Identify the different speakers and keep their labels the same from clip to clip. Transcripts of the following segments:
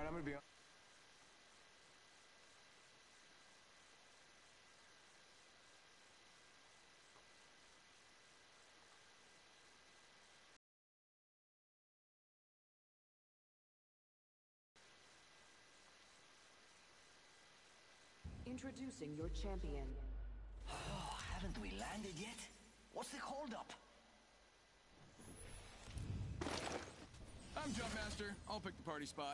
Speaker 1: Alright, I'm gonna be on.
Speaker 2: Introducing your champion.
Speaker 3: Oh, haven't we landed yet? What's the holdup?
Speaker 1: I'm Jumpmaster. I'll pick the party spot.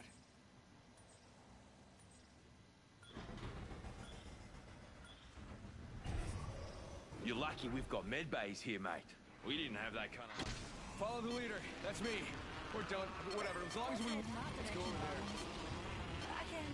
Speaker 4: You're lucky we've got med bays here, mate. We didn't have that kind of...
Speaker 1: Follow the leader. That's me. We're done. Whatever. As long as we... Let's go over there.
Speaker 3: I can...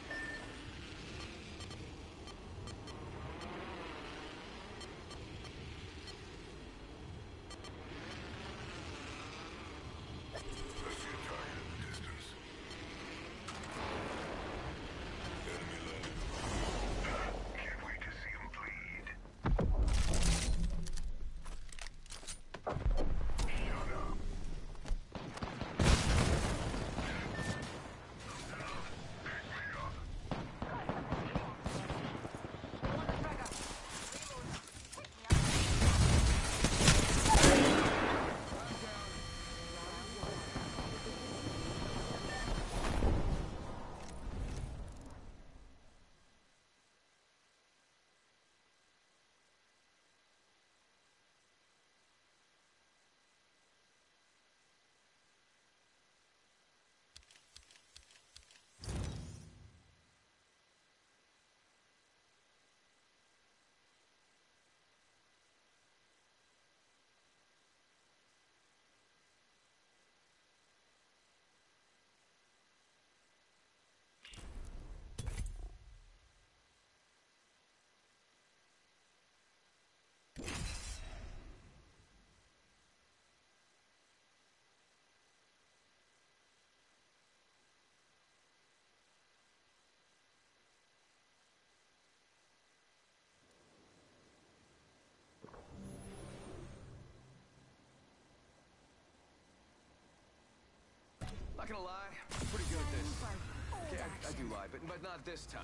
Speaker 1: Not gonna lie, I'm pretty good at this. Okay, I do lie, but not this time.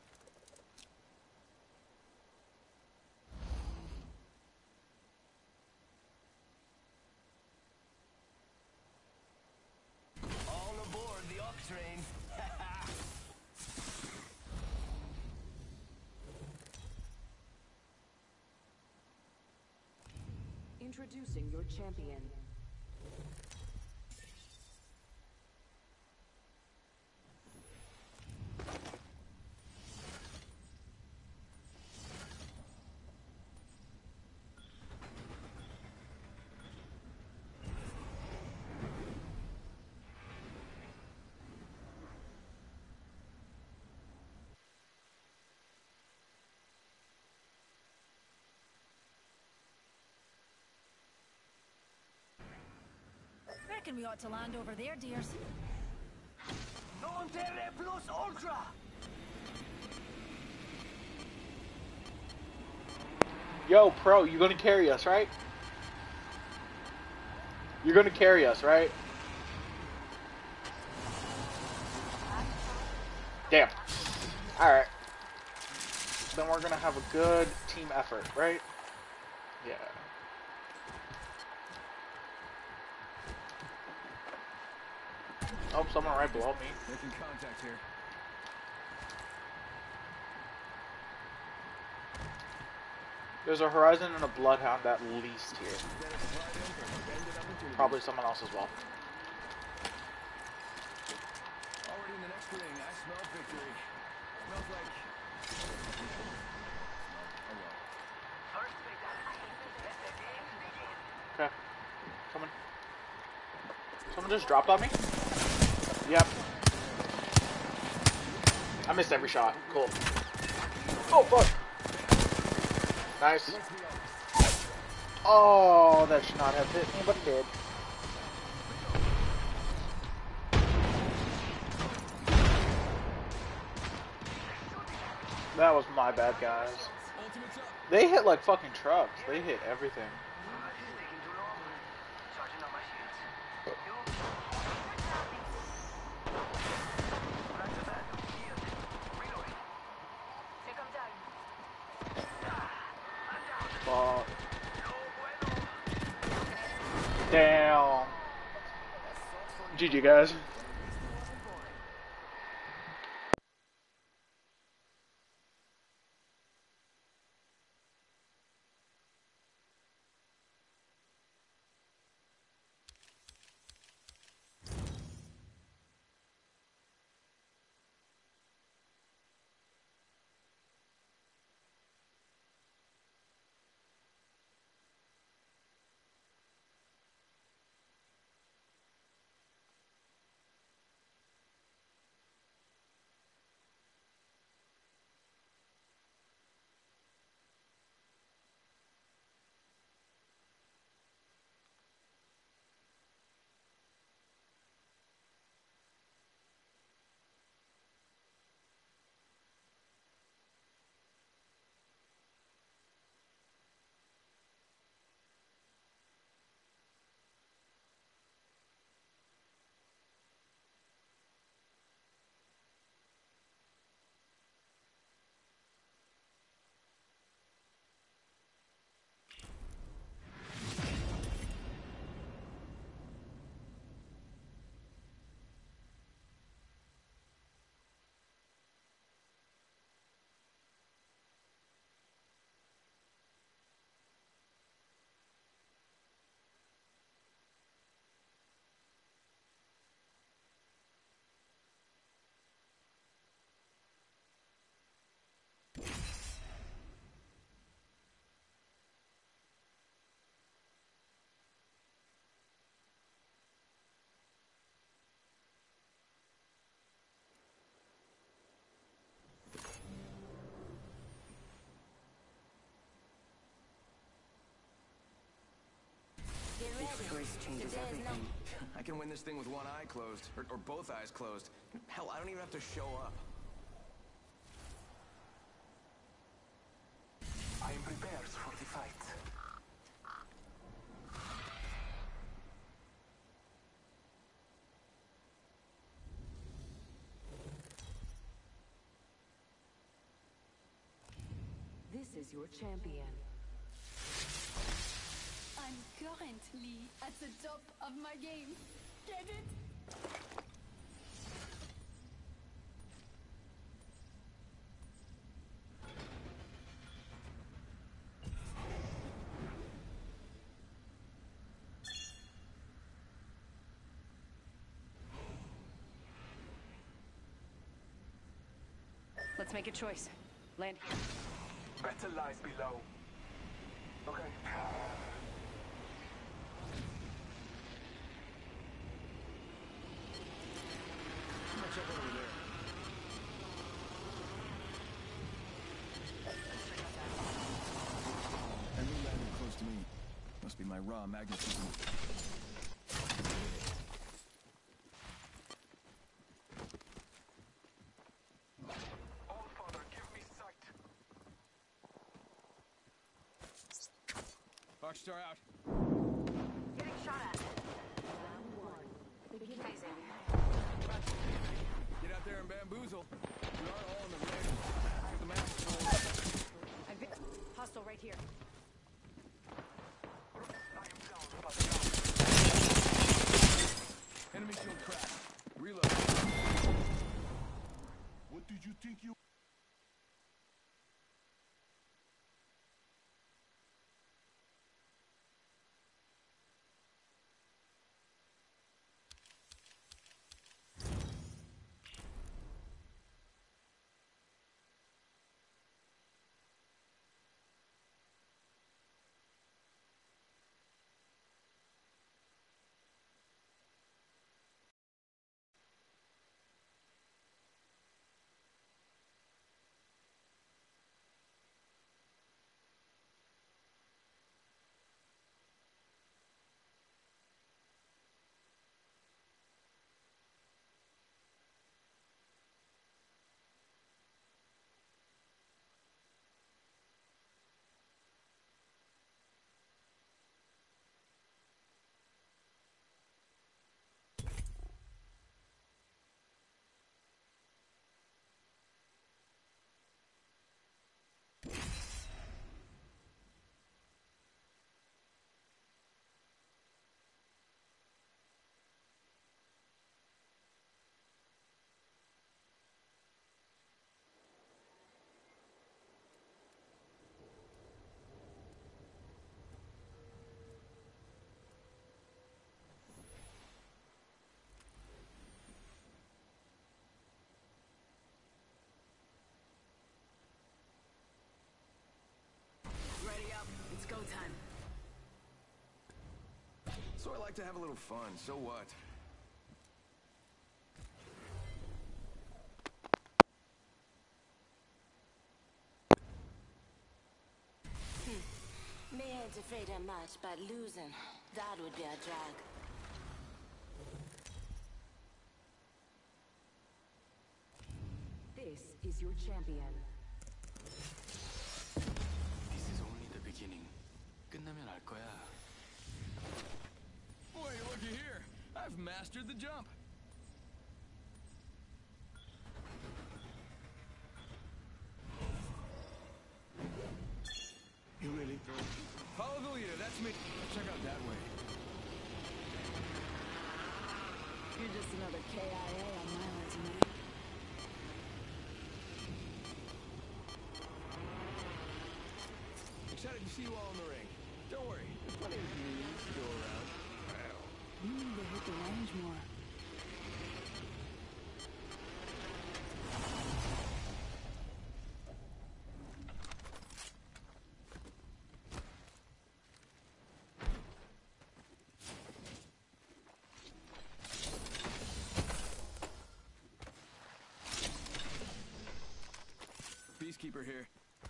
Speaker 3: All aboard the up train.
Speaker 2: Introducing your champion.
Speaker 5: Reckon we ought to land over there, dears.
Speaker 3: Non terre plus ultra!
Speaker 6: Yo, Pro, you gonna carry us, right? You're gonna carry us, right? Damn. Alright. Then we're gonna have a good team effort, right? Yeah. Oh, someone right below me.
Speaker 1: Making contact here.
Speaker 6: There's a Horizon and a Bloodhound at least here. Probably someone else as well.
Speaker 1: Already in the next ring, I smell victory. Smells like...
Speaker 6: Okay. Coming. Someone just dropped on me? Yep. I missed every shot. Cool. Oh, fuck. Nice. Oh, that should not have hit me, but it did. That was my bad, guys. They hit like fucking trucks. They hit everything. fuck. Damn. GG, guys.
Speaker 1: I can win this thing with one eye closed, or both eyes closed. Hell, I don't even have to show up.
Speaker 3: I am prepared for the fight.
Speaker 2: This is your champion.
Speaker 7: I'm currently at the top of my game. Get it?
Speaker 8: Let's make a choice. Land here.
Speaker 3: Better lies below. Okay.
Speaker 1: I'm gonna check over there. Enemy landed close to me. Must be my raw magnetism.
Speaker 3: Allfather, give me sight.
Speaker 1: Rockstar out.
Speaker 8: Getting shot at.
Speaker 2: Round one. Begin phasing.
Speaker 1: Get out there and bamboozle. We are all in the ring. Get the mask rolled.
Speaker 8: I've been... Hostile right here.
Speaker 1: Enemy shield cracked. Reload.
Speaker 3: What did you think you...
Speaker 1: like to have a little fun, so what?
Speaker 9: Me ain't afraid of much, but losing, that would be a drag.
Speaker 2: This is your champion.
Speaker 3: This is only the beginning. 끝나면 알 거야.
Speaker 1: Boy, looky here. I've mastered the jump.
Speaker 3: You really?
Speaker 1: Follow the leader, that's me. Check out that way.
Speaker 5: You're just another KIA on my resume.
Speaker 1: Excited to see you all in the ring. Don't worry, there's plenty of news to go around. Well,
Speaker 5: You need to hit the range more.
Speaker 1: Peacekeeper here.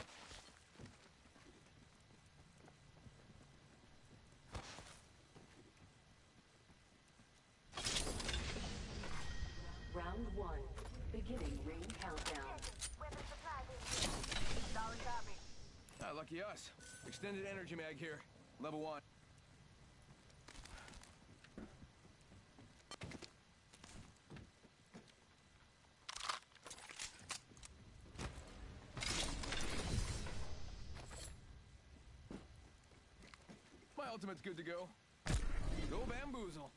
Speaker 2: Round 1. Beginning ring countdown.
Speaker 1: Ah, lucky us. Extended energy mag here. Level 1. My ultimate's good to go. Go bamboozle.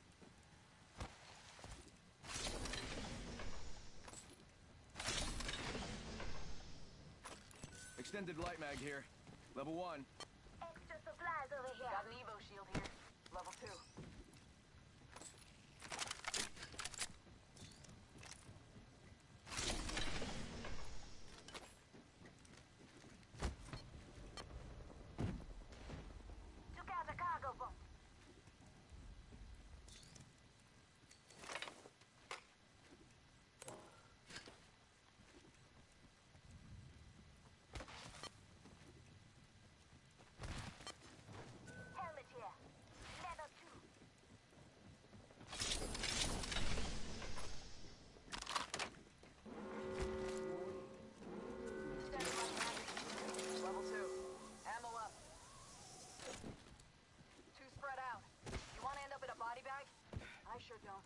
Speaker 1: Extended light mag here. Level 1.
Speaker 9: Extra supplies over here. Got an Evo shield here. Level 2. Took out the cargo bomb. Helmet here. Level 2.
Speaker 8: Level 2. Ammo up. 2 spread out. You want to end up in a body bag? I sure don't.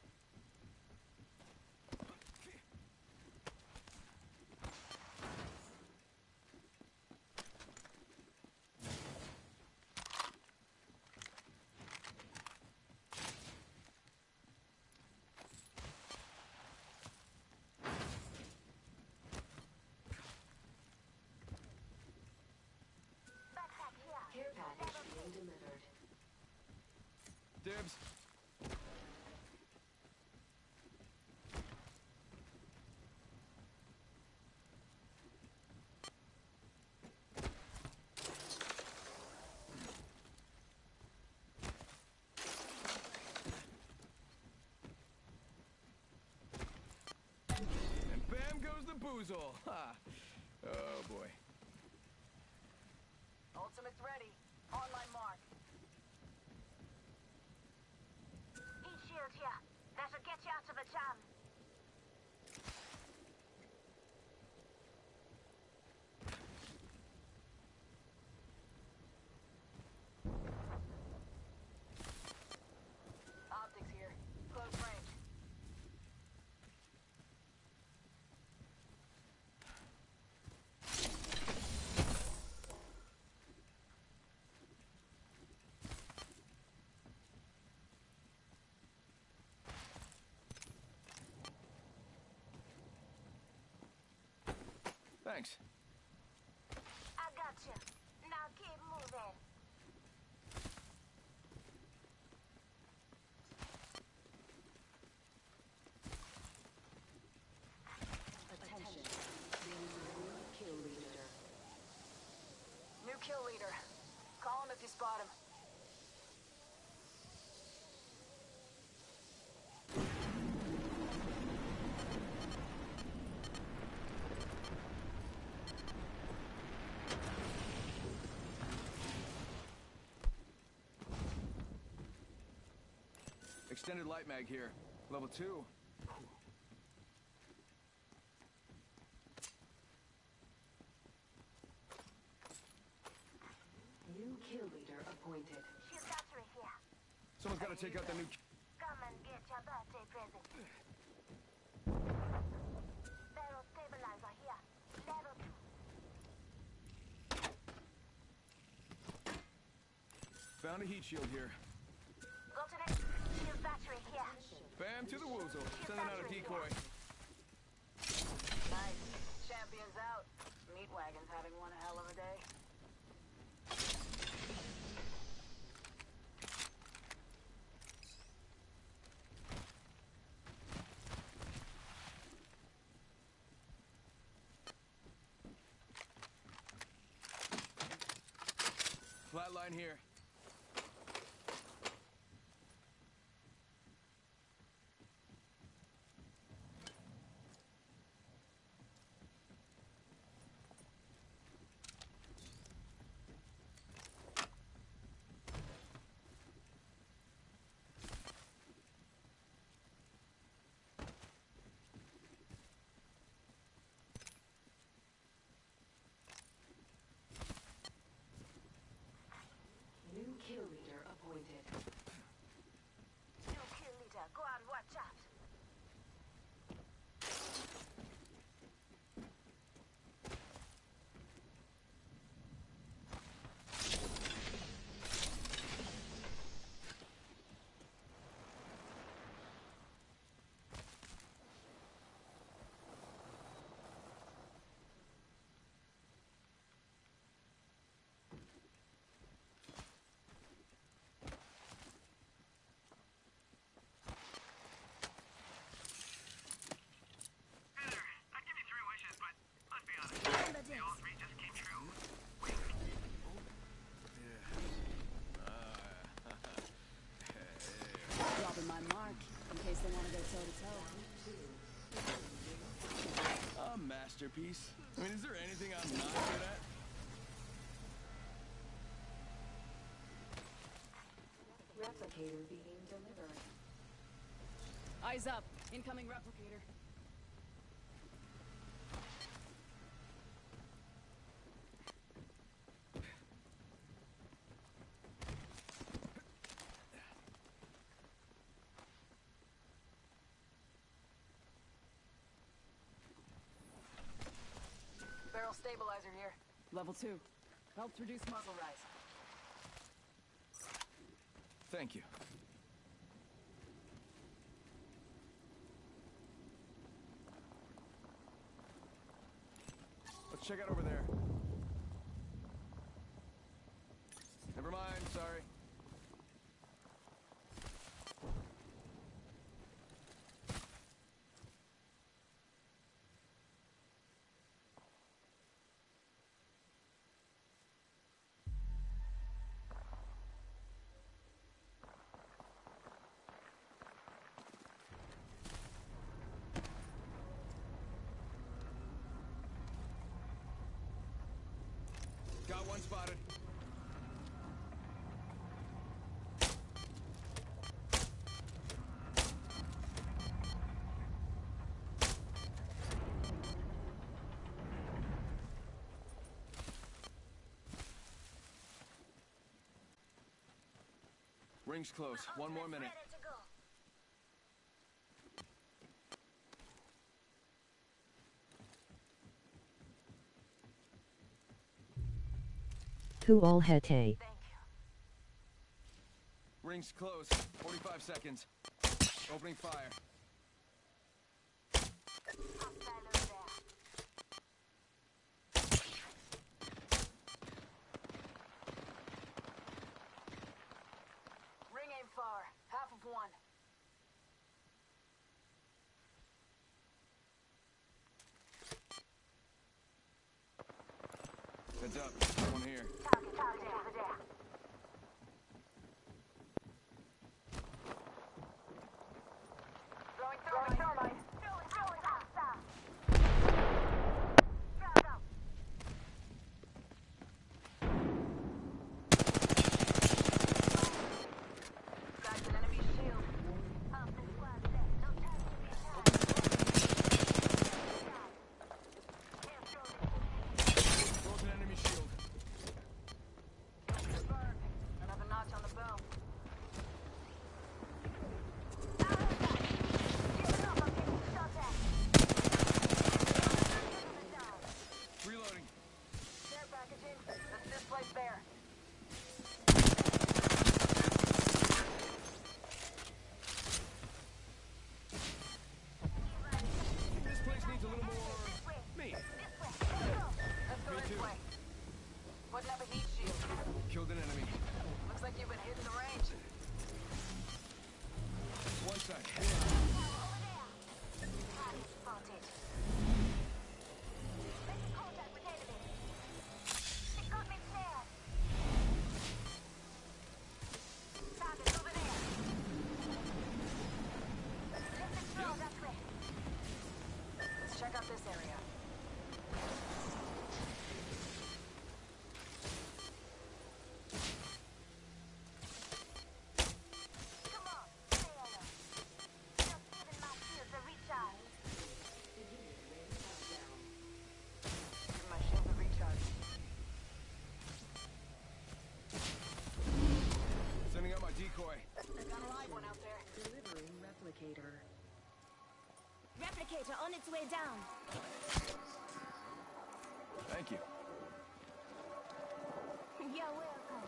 Speaker 9: Backpack here.
Speaker 2: Care package being delivered.
Speaker 1: Dibs. And bam goes the boozle. Ha. Oh boy.
Speaker 8: Ultimate's ready. Online mark.
Speaker 9: Heat shield here. That'll get you out of the jam.
Speaker 8: Optics here. Close range.
Speaker 1: Thanks.
Speaker 9: I got you. Now keep moving.
Speaker 2: Attention. There is a new kill leader.
Speaker 8: New kill leader. Call him if you spot him.
Speaker 1: Extended light mag here. Level 2.
Speaker 2: New kill leader appointed.
Speaker 9: Shield battery here.
Speaker 1: Someone's got to take out the new...
Speaker 9: Come and get your birthday present. Barrel stabilizer here. Level 2.
Speaker 1: Found a heat shield here.
Speaker 9: Go to next. Shield battery here.
Speaker 1: Bam to the woozle. Sending out a decoy.
Speaker 8: Nice. Champions out. Meat wagon's having one hell of a day.
Speaker 1: Flatline here.
Speaker 2: New kill leader appointed.
Speaker 9: New kill leader. Go and watch out.
Speaker 7: Dropping my mark in case they want to go toe-to-toe.
Speaker 1: A masterpiece. I mean, is there anything I'm not good at?
Speaker 2: Replicator being delivered.
Speaker 7: Eyes up. Incoming replicator.
Speaker 8: Barrel stabilizer here.
Speaker 7: Level 2. Helps reduce muzzle rise.
Speaker 1: Thank you. Let's check out over there. Never mind, sorry. Got one spotted. Ring's close. One more minute.
Speaker 9: Ready to go.
Speaker 10: Kuolhete.
Speaker 9: Thank you.
Speaker 1: Ring's close. 45 seconds. Opening fire.
Speaker 9: Hostile over there.
Speaker 8: Ring aim far. Half of one.
Speaker 1: Heads up. One here.
Speaker 9: Target over there.
Speaker 8: Throwing thermite.
Speaker 9: Throwing hostile. Frag out.
Speaker 8: Cracked an enemy shield. Putting up a heat shield.
Speaker 1: Killed an enemy.
Speaker 8: Looks like you've been hitting the range.
Speaker 1: One sec.
Speaker 9: Target spotted. Making contact with enemy. They got me flared. Target over there. Let's explore that way.
Speaker 8: Let's check out this area.
Speaker 9: Come on, Taylor. Just giving my shields a recharge.
Speaker 8: Give my shield a recharge.
Speaker 1: Sending out my decoy.
Speaker 8: Got a live one out there.
Speaker 2: Delivering replicator.
Speaker 5: Replicator on its way down.
Speaker 1: Thank you.
Speaker 9: You're welcome.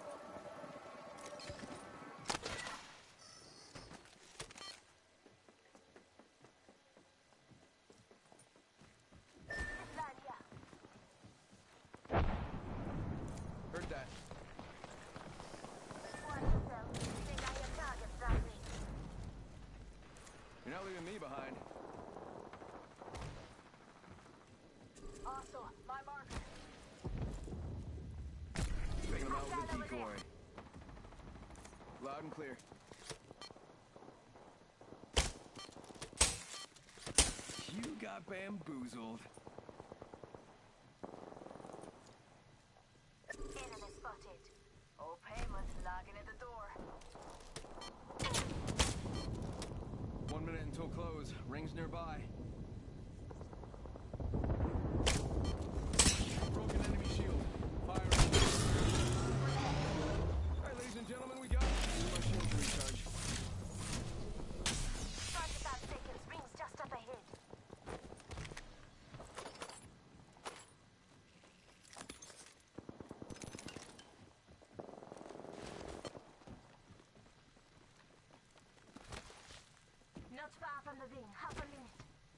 Speaker 9: This line here.
Speaker 1: Heard that.
Speaker 9: Watch yourself. Think I have targets that way.
Speaker 1: You're not leaving me behind.
Speaker 8: Also, my marker.
Speaker 1: Taking them out with a decoy. Loud and clear. You got bamboozled.
Speaker 9: Enemy spotted.
Speaker 8: Old Painless knocking at the door.
Speaker 1: 1 minute until close. Rings nearby. Broken enemy shield. Fire. Alright, ladies and gentlemen, we got it. My shield to recharge.
Speaker 9: 45 seconds. Rings just up ahead. Not far from the ring. Half a minute.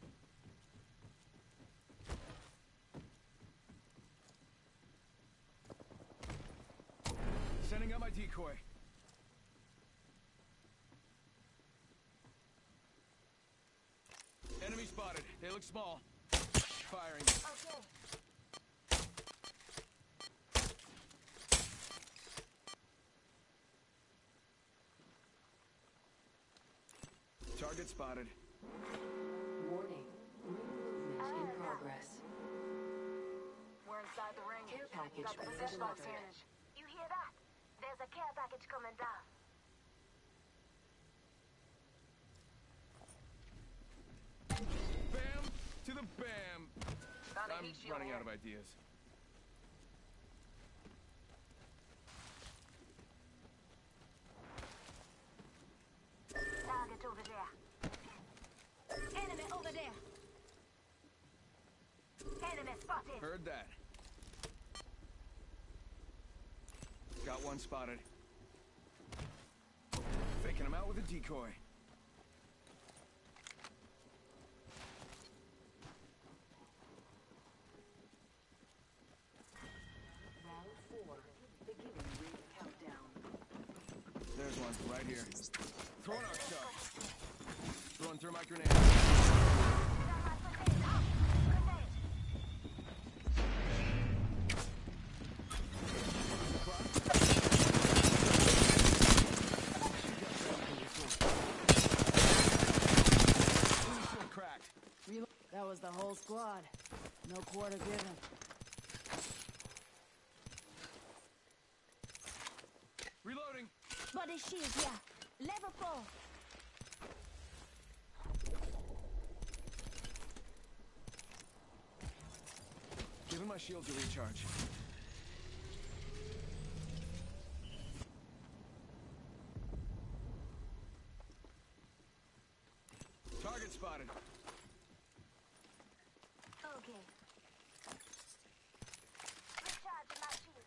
Speaker 1: Sending out my decoy. Enemy spotted. They look small. Firing.
Speaker 9: Okay.
Speaker 1: Target spotted.
Speaker 2: Warning. Movement in progress.
Speaker 8: We're inside the ring.
Speaker 2: Care package
Speaker 8: Got the
Speaker 2: being
Speaker 8: position box
Speaker 2: delivered.
Speaker 8: managed.
Speaker 9: You hear that? There's a care package coming down.
Speaker 1: Bam to the bam.
Speaker 8: Found a
Speaker 1: I'm
Speaker 8: heat shield
Speaker 1: running
Speaker 8: here.
Speaker 1: out of ideas.
Speaker 9: Target over there.
Speaker 5: Enemy over there.
Speaker 9: Enemy spotted.
Speaker 1: Heard that. Got one spotted. Faking him out with a decoy.
Speaker 2: Round 4. Beginning ring countdown.
Speaker 1: There's one, right here. Throwing our shot. Throwing through my grenade. Shield cracked.
Speaker 5: That was the whole squad. No quarter given.
Speaker 1: Reloading.
Speaker 5: Body shield, yeah. Level 4.
Speaker 1: Giving my shield to recharge. Target spotted.
Speaker 9: Okay. Recharging my shield.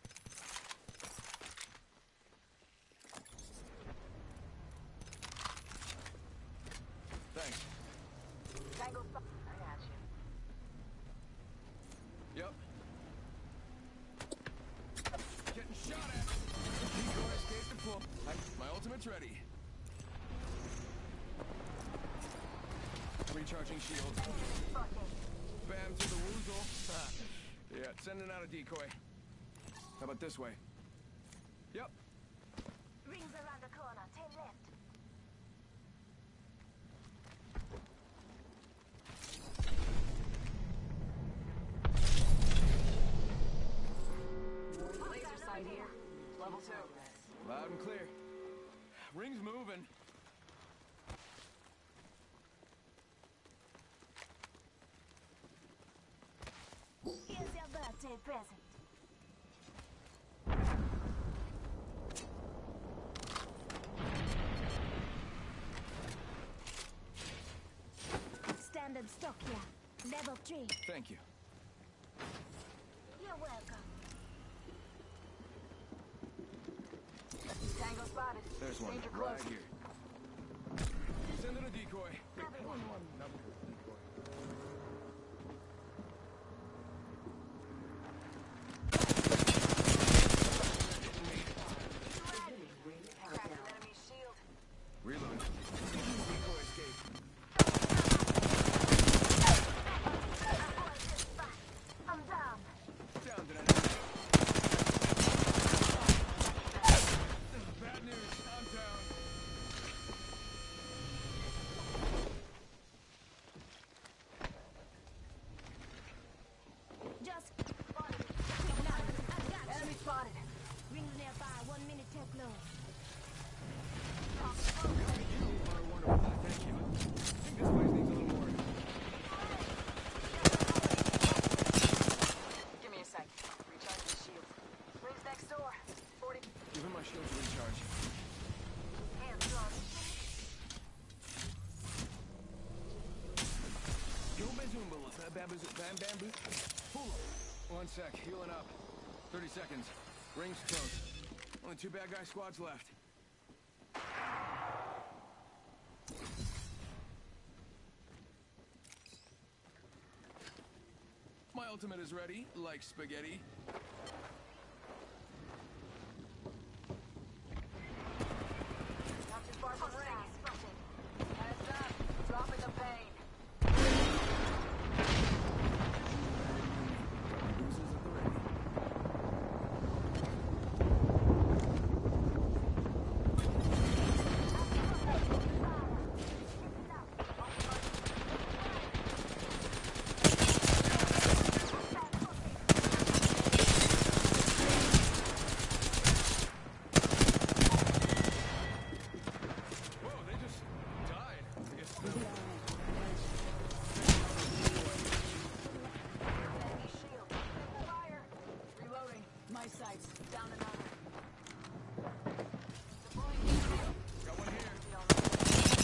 Speaker 1: Thanks.
Speaker 8: Tango spot. I got you.
Speaker 1: Yep. Ultimate's ready. Recharging shield. Bam to the woozle. Yeah, sending out a decoy. How about this way? Yep.
Speaker 9: Rings around the corner. 10 left.
Speaker 8: Laser sight here. Level 2.
Speaker 1: Loud and clear. Ring's moving.
Speaker 9: Here's your birthday present. Standard stock here. Level 3.
Speaker 1: Thank you.
Speaker 9: You're welcome.
Speaker 8: Tango spotted.
Speaker 1: There's one
Speaker 8: Danger
Speaker 1: right
Speaker 8: close.
Speaker 1: here. Sending a decoy. Another decoy.
Speaker 8: Cracked an enemy shield.
Speaker 1: Reload. Decoy escape.
Speaker 9: I'm down.
Speaker 1: Down to that. Bad news. I'm down.
Speaker 9: Just spotted. Quick now. I got you.
Speaker 8: Enemy spotted.
Speaker 9: Rings nearby. 1 minute till close.
Speaker 1: You are wonderful. Thank you. I think this place needs a little more.
Speaker 8: Give me a sec. Recharge the shield. Rings next door. 40.
Speaker 1: Give him my shield to recharge.
Speaker 9: Hands on.
Speaker 1: Yo, Bazumba. Bam, bamboo. Hula. 1 sec. Healing up. 30 seconds. Rings close. Only 2 bad guy squads left. My ultimate is ready, like spaghetti.
Speaker 8: Not too far from rings. Heads up. Dropping the pain.
Speaker 1: Gooses at the ready. Whoa, they just died. I guess
Speaker 8: Enemy shield. Fire. Reloading. My sights. Down another. Deploying shield.
Speaker 1: got one here.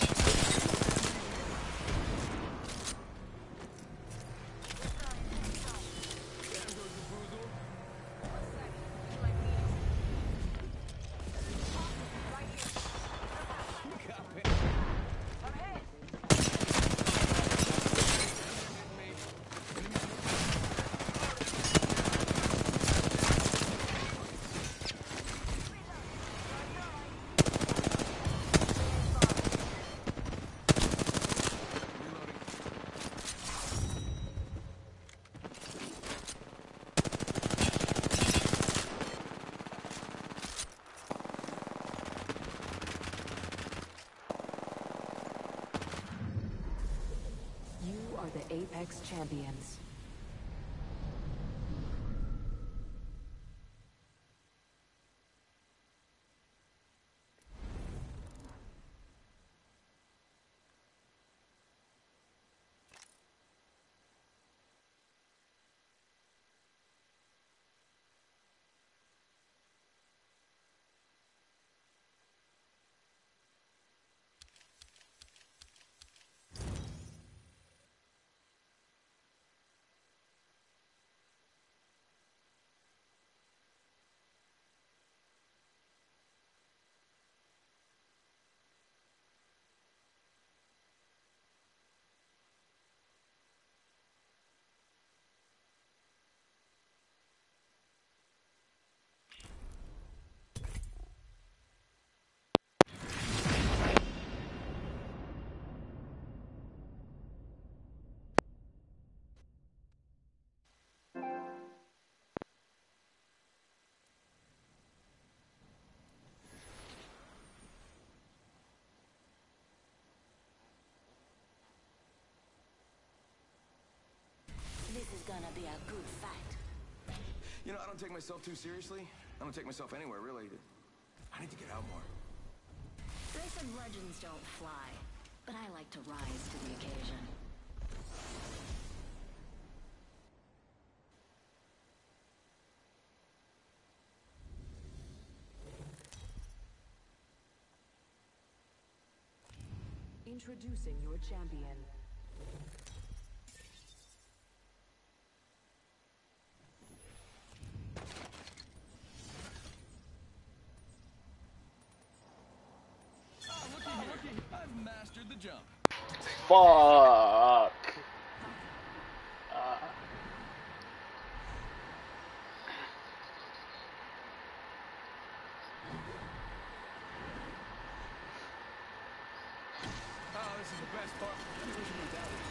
Speaker 1: There goes the boozle.
Speaker 8: 1 sec. You might need it. Right here.
Speaker 1: Got it.
Speaker 8: I'm hit.
Speaker 2: You are the Apex Champions. be a good fight.
Speaker 1: You know, I don't take myself too seriously. I don't take myself anywhere, really. I need to get out more.
Speaker 2: They said legends don't fly, but I like to rise to the occasion.
Speaker 8: Introducing your champion.
Speaker 1: Looky. I've mastered the jump.
Speaker 6: Fuck.
Speaker 1: Oh, this is the best part. I wish we were down.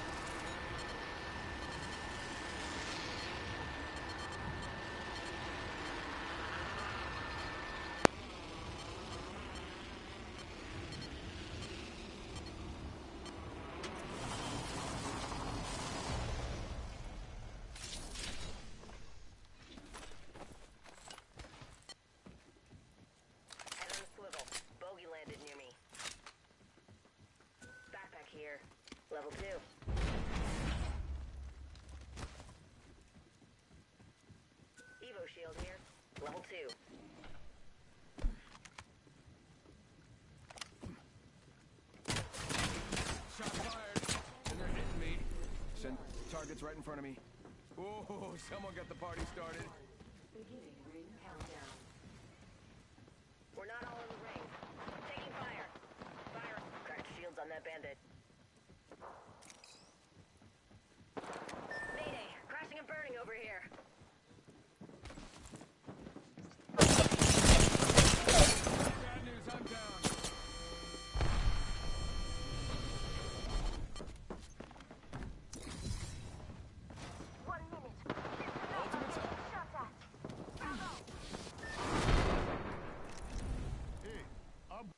Speaker 10: Head on a swivel. Bogey landed near me. Backpack here. Level 2. Evo shield here. Level 2.
Speaker 1: Shot fired. And they're hitting me. Send targets right in front of me. Oh, someone got the party started.
Speaker 8: Beginning ring countdown.
Speaker 10: We're not all in the ring. Taking fire. Fire. Cracked shields on that bandit. Mayday. Crashing and burning over here.
Speaker 1: Bad news, I'm down. Ultimate's up. Hey, I'm...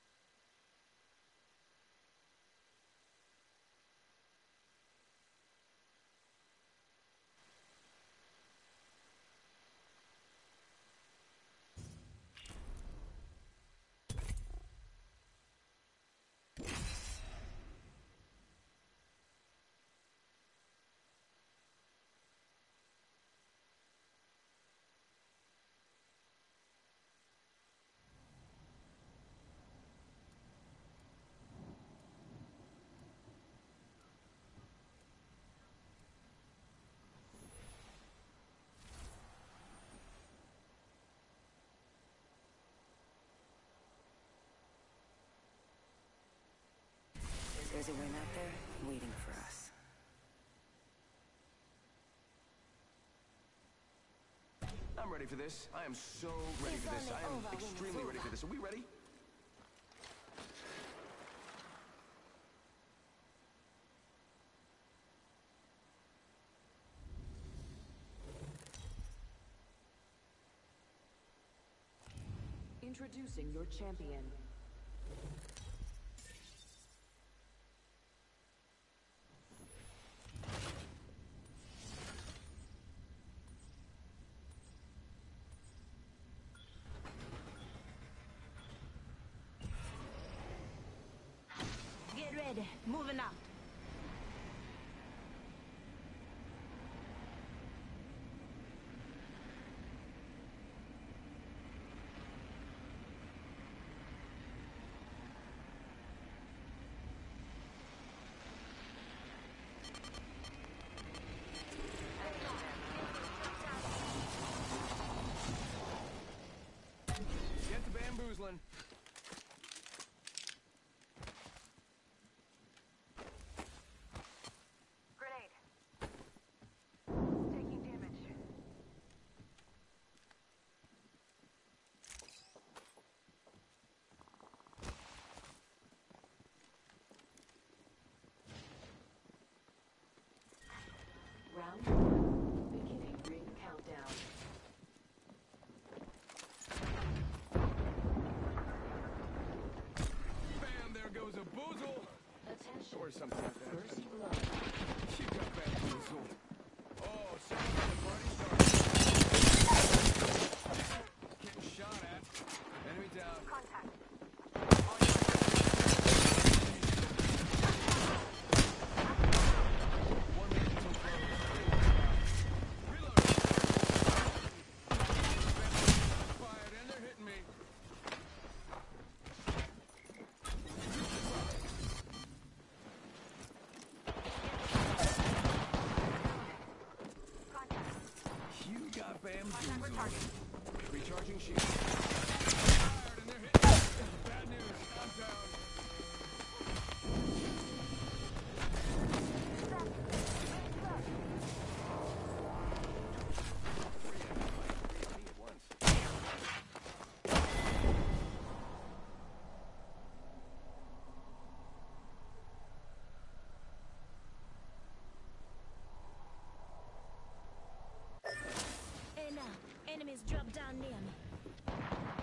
Speaker 2: There's a win out there waiting for us.
Speaker 1: I'm ready for this. I am so ready for this. I am extremely ready for this. Are we ready?
Speaker 8: Introducing your champion.
Speaker 5: Get ready. Moving out.
Speaker 1: Get to bamboozling.
Speaker 9: Grenade. Taking damage.
Speaker 8: Round 1. Beginning ring countdown.
Speaker 1: Bam, there goes a boozle.
Speaker 8: Attention.
Speaker 1: Or something like that.
Speaker 8: First blood.
Speaker 1: You got bamboozled. Oh, someone got the shield. Fired and they're hitting. Bad news. I'm down.
Speaker 5: Hey now, enemies drop down near me.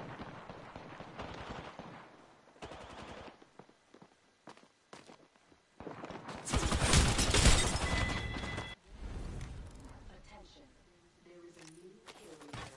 Speaker 8: Attention. There is a new kill leader.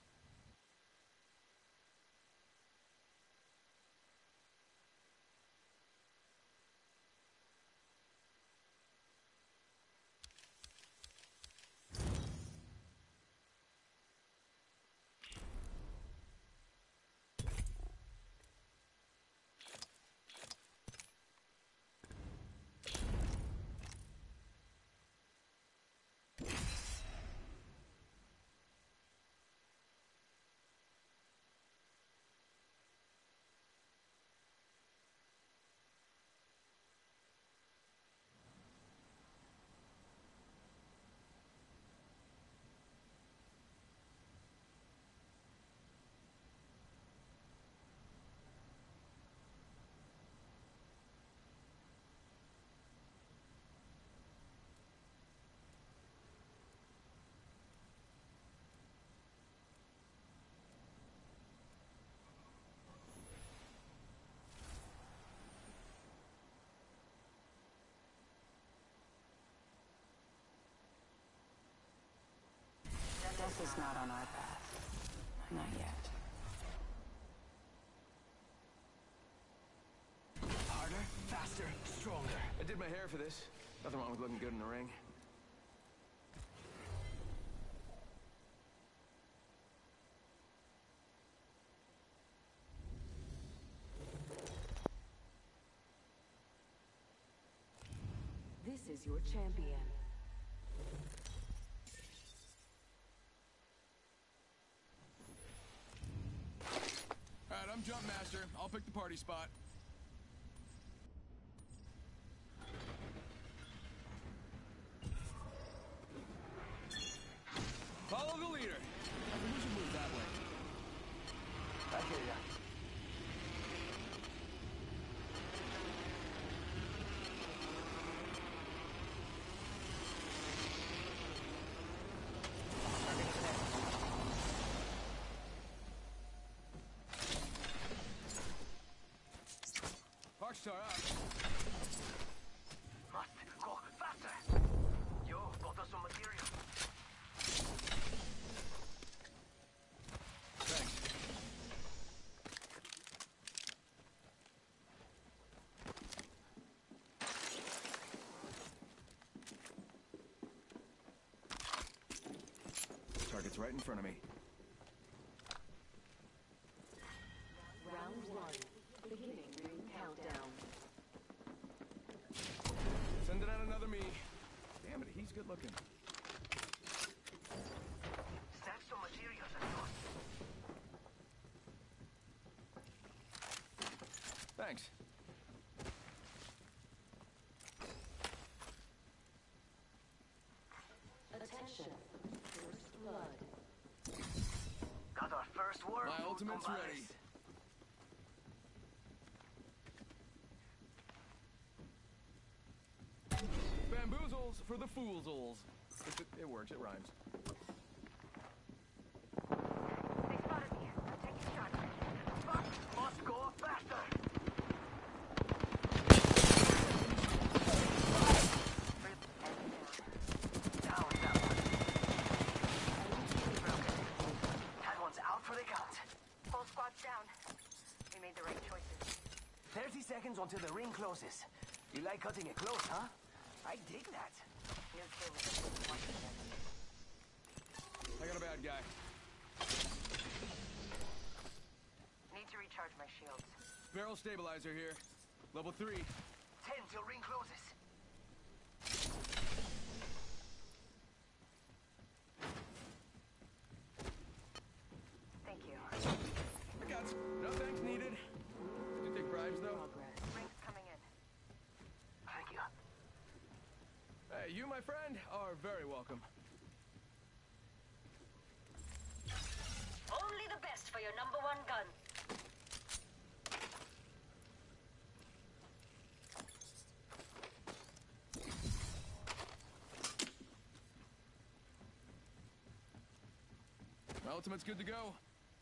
Speaker 8: Death is not on our path. Not yet.
Speaker 3: Harder, faster, stronger.
Speaker 1: I did my hair for this. Nothing wrong with looking good in the ring.
Speaker 8: This is your champion.
Speaker 1: Alright, I'm Jump Master. I'll pick the party spot. Follow the leader. I think we should move that way.
Speaker 3: I hear ya.
Speaker 1: Arc Star up.
Speaker 3: Must go faster. Yo, got us some material.
Speaker 1: Thanks. Target's right in front of me.
Speaker 8: Round one. Beginning ring countdown.
Speaker 1: Sending out another me. Damn it, he's good looking.
Speaker 3: Stack some materials across.
Speaker 1: Thanks.
Speaker 8: Attention. First blood.
Speaker 3: Got our first word.
Speaker 1: My ultimate's ready. Bamboozles for the foolsels. It works, it rhymes.
Speaker 9: They spotted me. I'm taking shots.
Speaker 3: Fuck, must go faster. Down that one. That one's out for the count.
Speaker 9: Whole squad's down. We made the right choices.
Speaker 3: 30 seconds until the ring closes. You like cutting it close, huh? I dig that.
Speaker 9: New kill leader. Watch it.
Speaker 1: I got a bad guy.
Speaker 9: Need to recharge my shields.
Speaker 1: Barrel stabilizer here. Level 3.
Speaker 3: 10 till ring closes.
Speaker 9: Thank you.
Speaker 1: No thanks needed. Did you take bribes, though?
Speaker 10: Rings coming in.
Speaker 3: Thank you.
Speaker 1: Hey, you, my friend, are very welcome.
Speaker 10: Only the best for your number one gun.
Speaker 1: My ultimate's good to go.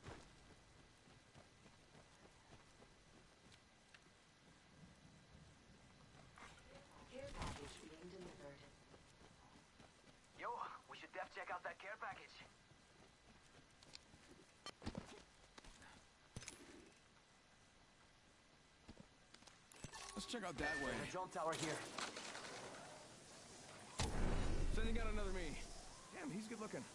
Speaker 3: Yo, we should def check out that care package.
Speaker 1: Let's check out that way.
Speaker 3: The drone tower here.
Speaker 1: Sending out another me. Damn, he's good looking.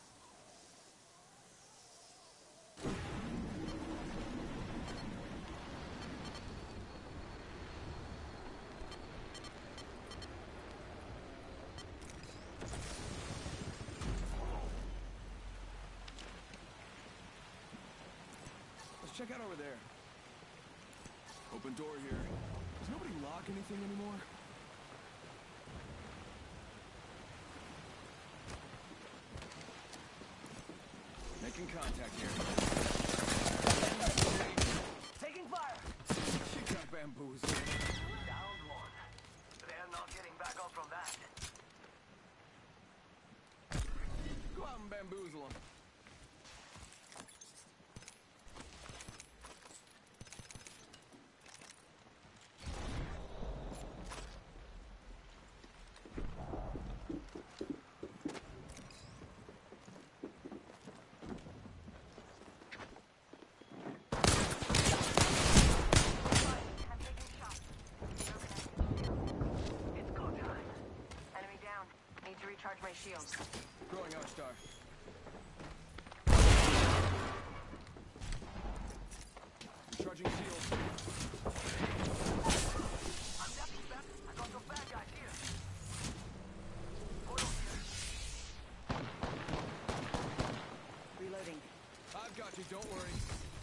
Speaker 1: Let's check out over there. Open door here. Does nobody lock anything anymore? Making contact here.
Speaker 3: Taking fire!
Speaker 1: She got bamboozled.
Speaker 3: Downed one. They're not getting back up from that.
Speaker 1: Go out and bamboozle him.
Speaker 10: I'm taking shots.
Speaker 3: It's go time.
Speaker 10: Enemy down. Need to recharge my shields.
Speaker 1: Throwing Arcstar. Charging shields.
Speaker 3: I'm definitely back. I got some bad guys here. Hold on here.
Speaker 10: Reloading.
Speaker 1: I've got you, don't worry.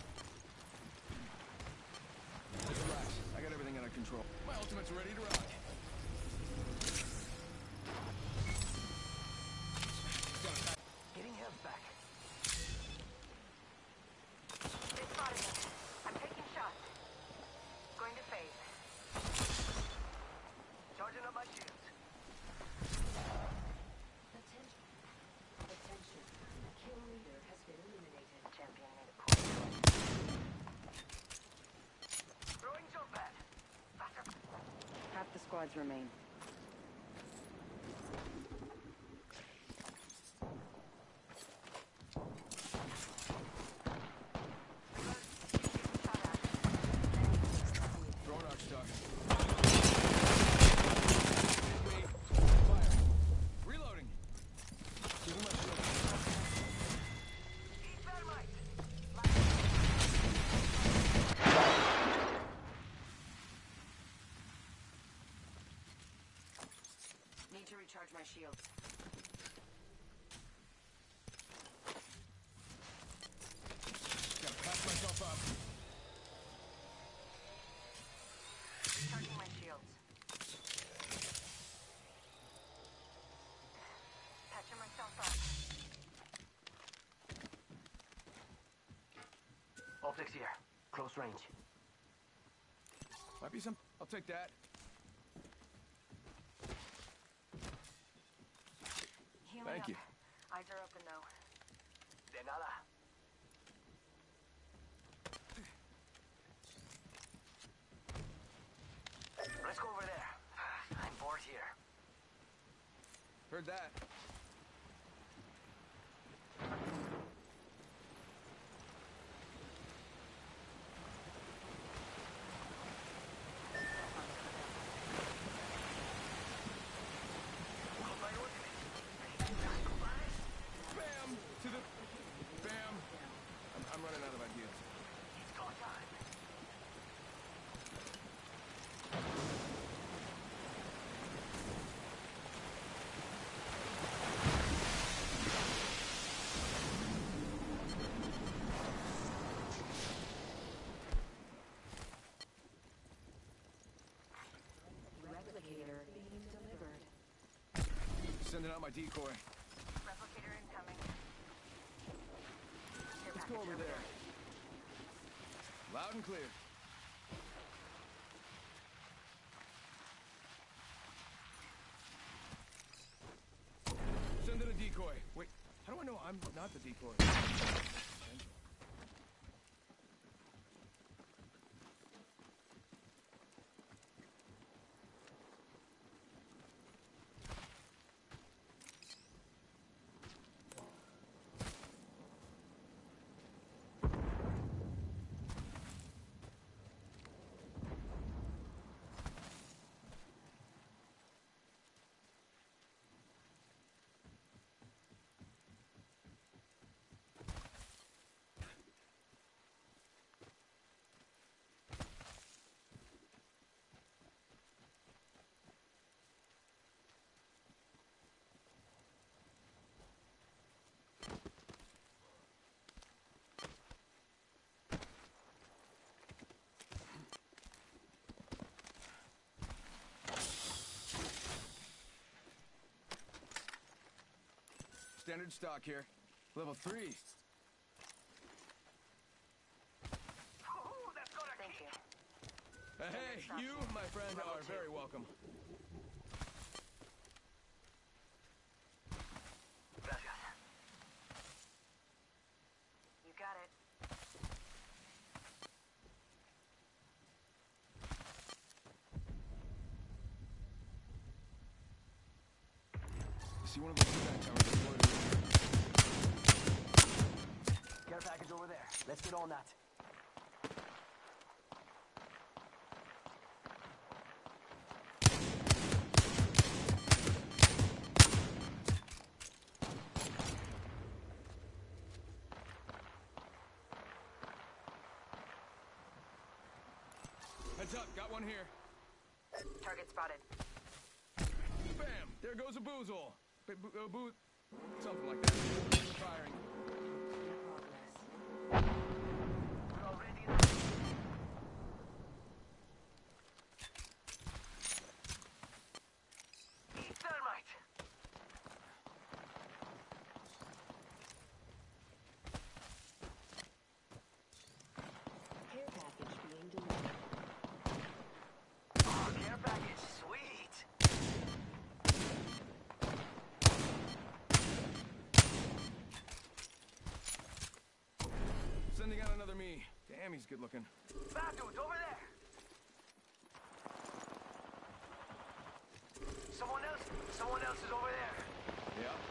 Speaker 1: Relax, I got everything under control. My ultimate's ready to rock.
Speaker 3: Getting health back.
Speaker 10: They spotted me. I'm taking shots. Going to phase.
Speaker 3: Charging up my shields.
Speaker 10: Attention. Kill leader has been eliminated. Champion made a point.
Speaker 3: Throwing jump pad. Faster.
Speaker 10: Half the squads remain.
Speaker 1: Throwing Arcstar. Me. Fire. Reloading. Giving my shield.
Speaker 3: Eat thermite.
Speaker 10: Need to recharge my shields.
Speaker 1: Gotta patch myself up.
Speaker 10: Recharging my shields. Patching myself up.
Speaker 3: Optics here. Close range.
Speaker 1: Might be some. I'll take that.
Speaker 10: Healing
Speaker 1: Thank
Speaker 10: up.
Speaker 1: you.
Speaker 10: Eyes are open though.
Speaker 3: De nada. Let's go over there. I'm bored here.
Speaker 1: Heard that. Bam! To the... Bam! I'm running out of ideas.
Speaker 3: It's go time.
Speaker 1: out my decoy.
Speaker 9: Replicator incoming.
Speaker 1: Let's go over there. Loud and clear. Send in a decoy. Wait, how do I know I'm not the decoy? Standard stock here. Level 3.
Speaker 10: Ooh, that's got a
Speaker 9: Thank you.
Speaker 1: Hey, you, my friend, are very welcome.
Speaker 10: Gracias.
Speaker 9: You got it.
Speaker 1: See one of those feedback towers deployed.
Speaker 3: Care package over there. Let's get on that.
Speaker 1: Heads up, got one here.
Speaker 9: Target spotted.
Speaker 1: Bam! There goes a boozle. Something like that. Firing.
Speaker 10: We're already in the... Eat thermite!
Speaker 2: Care package being delivered.
Speaker 10: Oh, care package, sweet!
Speaker 1: Sending out another me. Damn, he's good looking.
Speaker 10: Bad dude, over there! Someone else is over there.
Speaker 1: Yeah.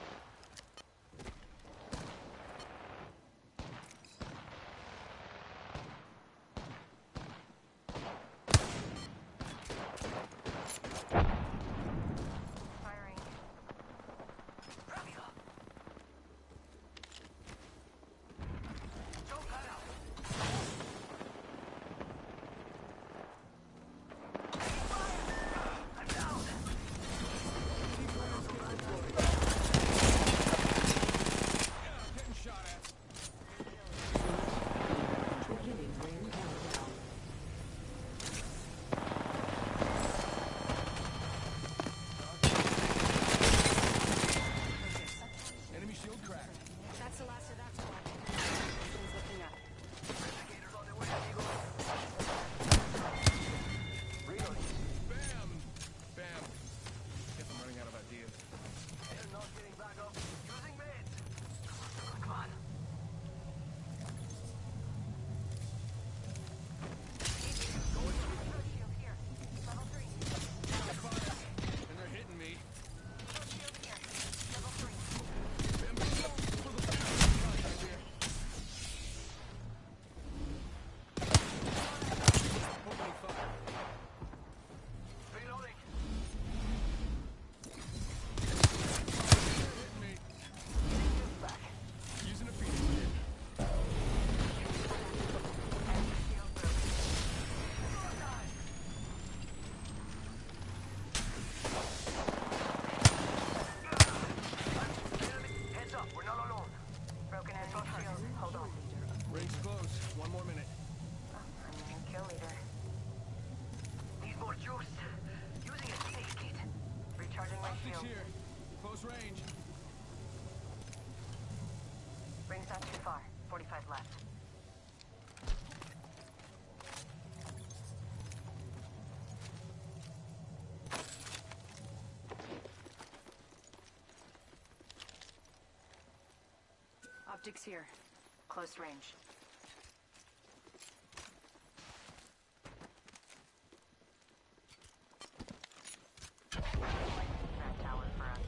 Speaker 9: Firing.
Speaker 10: Rápido. Don't cut out. I'm down.
Speaker 8: Optics here. Close range. That tower for us.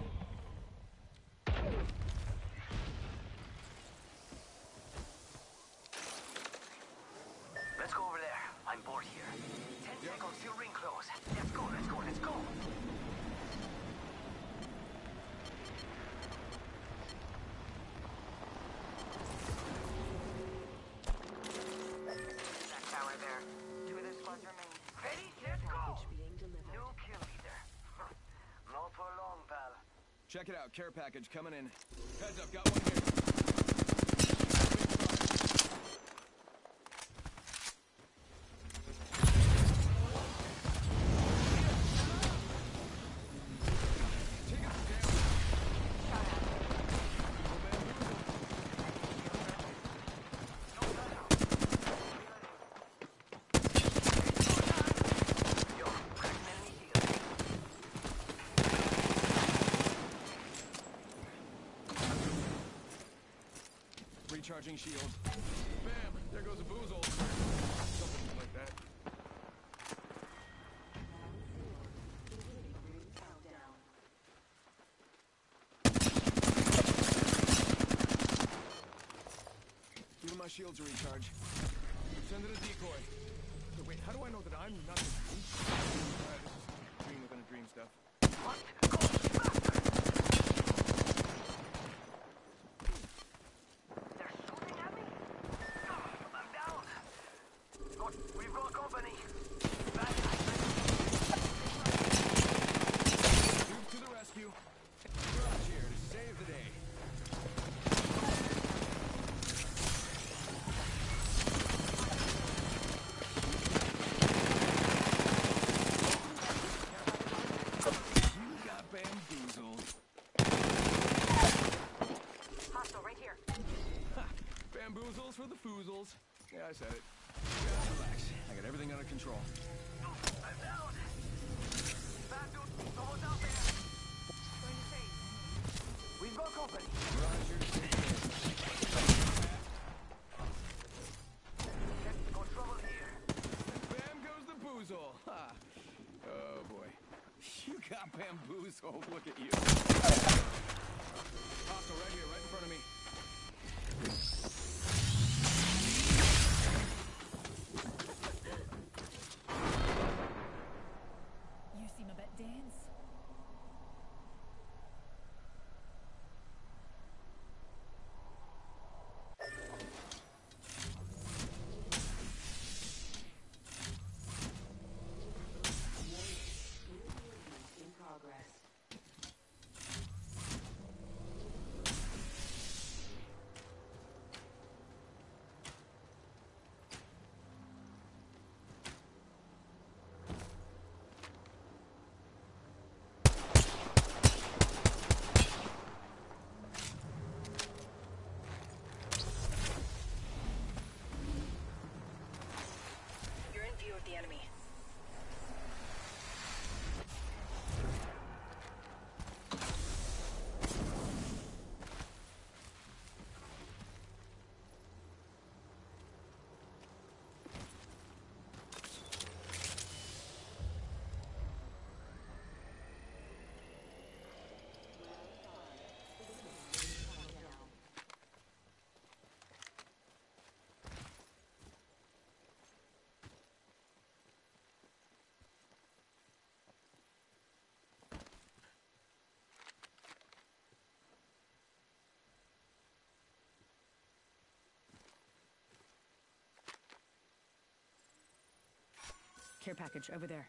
Speaker 3: Let's go over there. I'm bored here. 10 seconds till ring close. Let's go, let's go, let's go.
Speaker 8: That tower there. 2 other squads remain.
Speaker 3: Ready? Let's go!
Speaker 2: Package being delivered.
Speaker 3: New kill leader. Not for long, pal.
Speaker 1: Check it out. Care package coming in. Heads up, got one here. Recharging shield. Bam! There goes a boozle. Something like that. Giving my shield to recharge. Send it a decoy. Wait, how do I know that I'm not the dream? This is dream within a dream stuff.
Speaker 3: What? Go faster! They're shooting at me? I'm down. We've got company. Back.
Speaker 1: Move to the rescue. Garage here to save the day. You got bamboozled.
Speaker 8: Hostile right here.
Speaker 1: Ha! Bamboozles for the foozles. Yeah, I said it. Just relax. I got everything under control.
Speaker 3: I'm down. Bad dude. Almost out there. Going to save. We've got company.
Speaker 1: Garage here to save the day.
Speaker 3: Got trouble here.
Speaker 1: Bam goes the boozle. Ha! Oh boy. You got bamboozled. Look at you. Hostile right here, right in front of me.
Speaker 5: You seem a bit dense.
Speaker 2: In progress.
Speaker 10: You're in view of the enemy.
Speaker 5: Care package over there.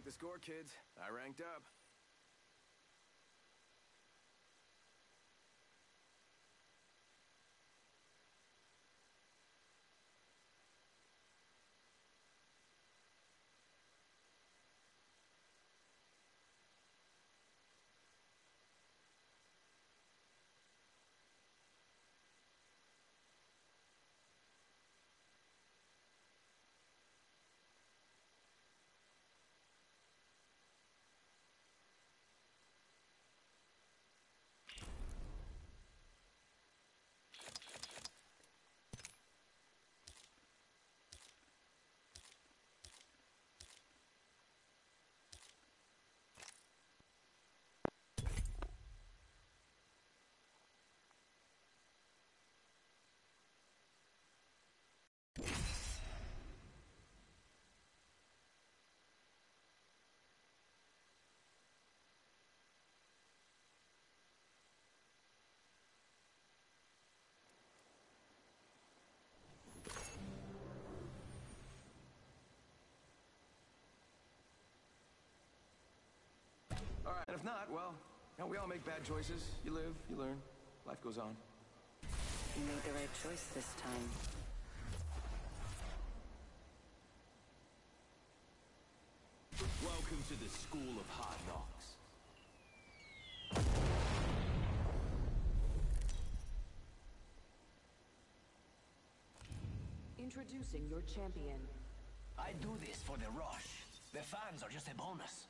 Speaker 1: the score, kids. I ranked up. All right, and if not, well, you know, we all make bad choices. You live, you learn, life goes on.
Speaker 2: You made the right choice this time.
Speaker 4: Welcome to the School of Hard Knocks.
Speaker 8: Introducing your champion.
Speaker 3: I do this for the rush. The fans are just a bonus.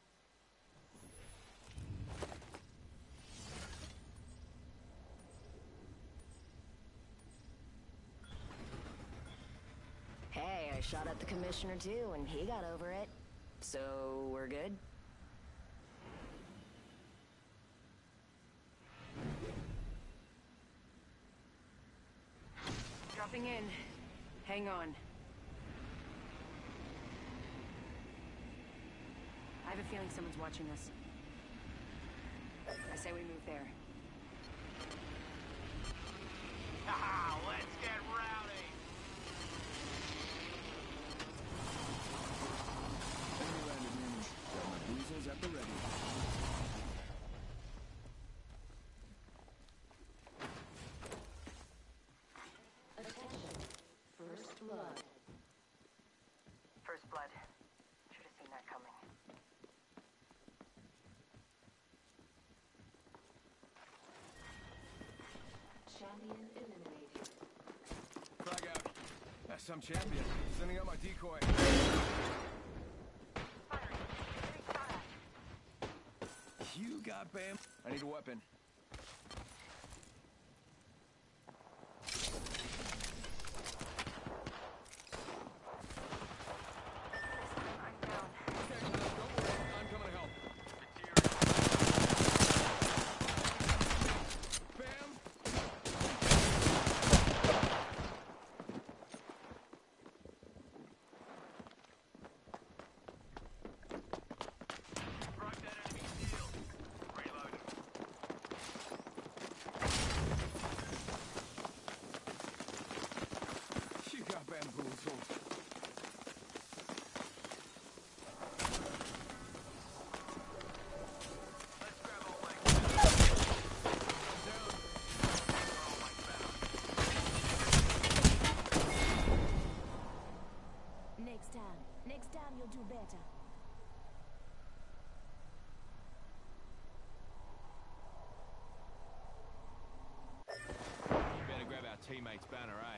Speaker 2: Hey, I shot at the commissioner too, and he got over it. So, we're good?
Speaker 8: Dropping in. Hang on. I have a feeling someone's watching us. I say we move there.
Speaker 3: Haha, let's get rowdy!
Speaker 1: Enemy landed near me. Got my boozles at the ready.
Speaker 2: Attention. First blood.
Speaker 10: First blood. Should have seen that coming.
Speaker 2: Champion eliminated.
Speaker 1: Frag out. That's some champion. Sending out my decoy. You got Bam. I need a weapon.
Speaker 10: I'm down.
Speaker 1: Okay, don't worry. I'm coming to help. Bam!
Speaker 3: Strike that enemy shield. Reloading.
Speaker 1: You got bamboozled.
Speaker 3: Let's grab all my
Speaker 5: Next time you'll do better.
Speaker 4: Better grab our teammates' banner, eh?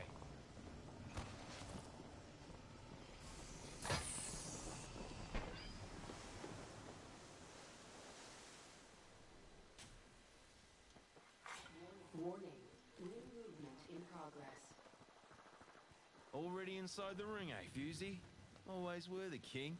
Speaker 2: Warning. New movement in progress.
Speaker 4: Already inside the ring, eh, Fusey? Always were the king.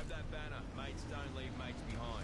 Speaker 4: Grab that banner. Mates don't leave mates behind.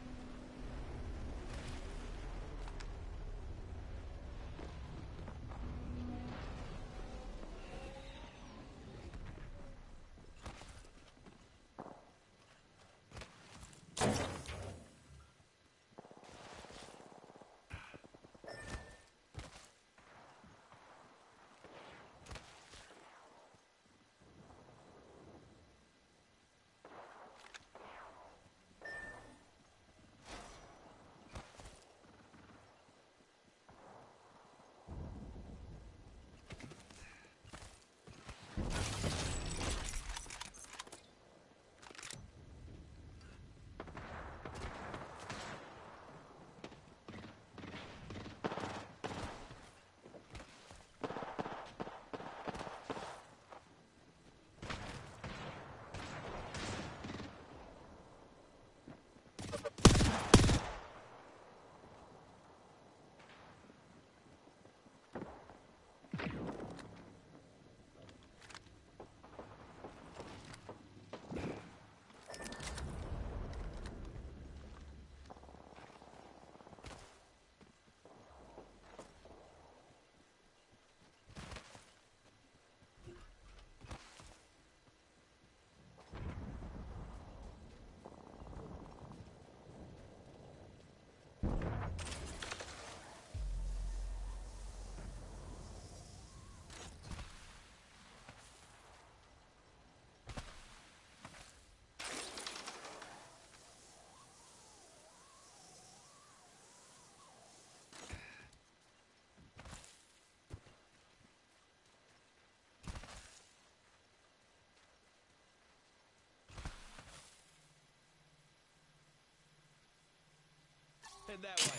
Speaker 4: Head that way.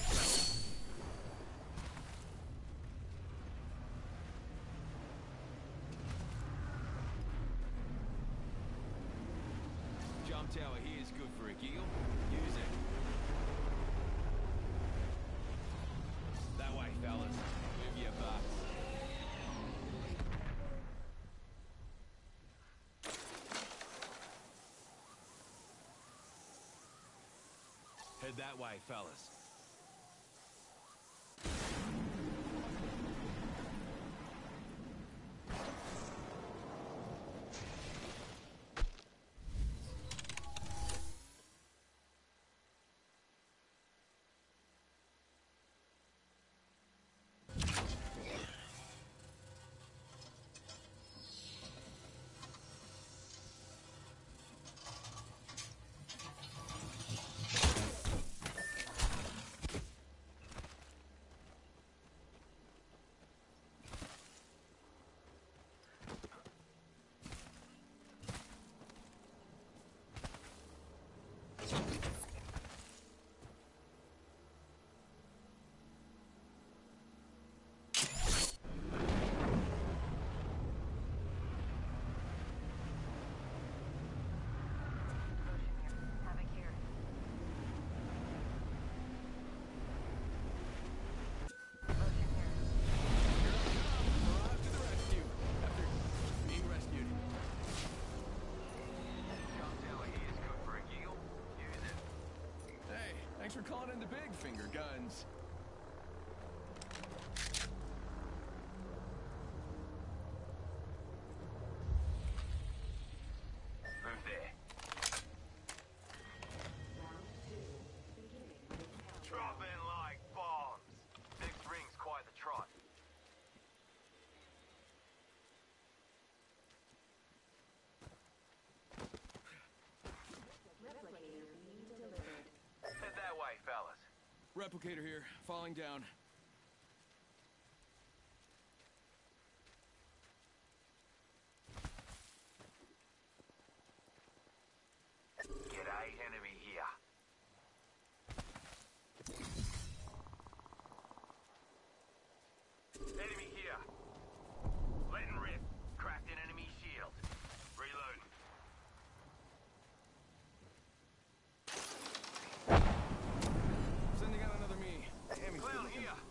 Speaker 4: Jump tower here is good for a giggle. Use it. That way, fellas. Move your butts. Head that way, fellas. Thanks for calling in the big finger guns.
Speaker 3: Move there. Dropping like bombs. Next ring's quite the trot. Head that way, fellas.
Speaker 1: Replicator here, falling down.
Speaker 3: G'day, enemy here. Enemy here. Letting rip. Cracked an enemy shield. Reloading.
Speaker 1: Sending out another me. Damn, he's
Speaker 3: Clown
Speaker 1: good looking.
Speaker 3: here.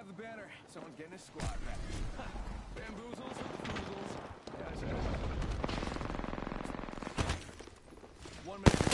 Speaker 1: have the banner. Someone's getting his squad back. Bamboozles with the foozles. Yeah, I said it. 1 minute.